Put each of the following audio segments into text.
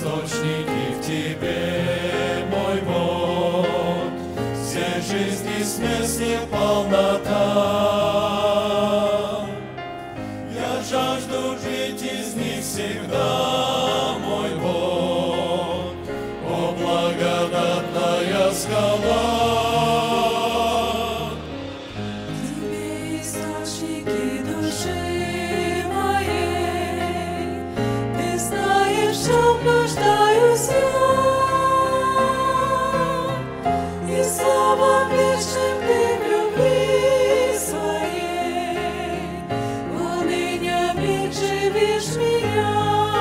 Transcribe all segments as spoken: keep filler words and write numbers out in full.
источники в Тебе, мой Бог, все жизни смеси полнота. Я жажду жить из них всегда, мой Бог, о благодатная скала. Тебе источники души моей, Ты знаешь, в чем нуждаюсь я, и словом вечным Ты в любви своей поныне миг живишь меня.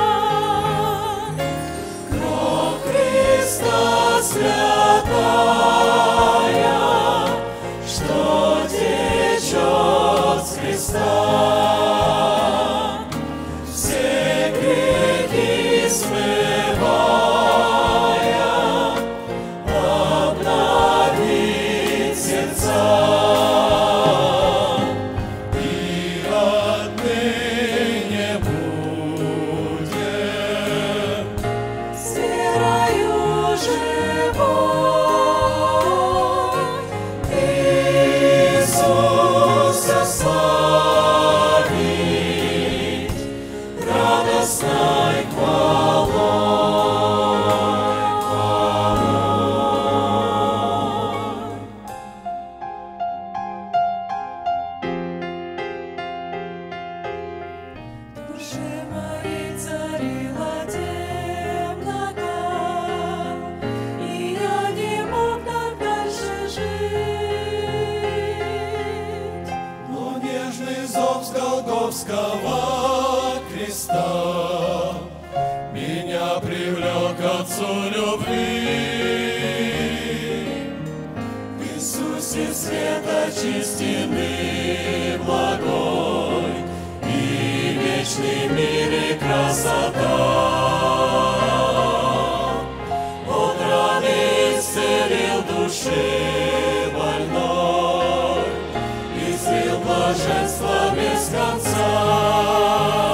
Кровь Христа святая, что течет с Христа, все грехи смывая, обновит сердца. И отныне будем с верою живой Иисуса славить радостной хвалой, хвалой. Душе моей царила темнота, и я не мог так дальше жить. Но нежный зов с Голгофского креста меня привлек к Отцу любви. В Иисусе света чистины благой и вечный мир и красота. Он раны исцелил души больной, и слил блаженство без конца.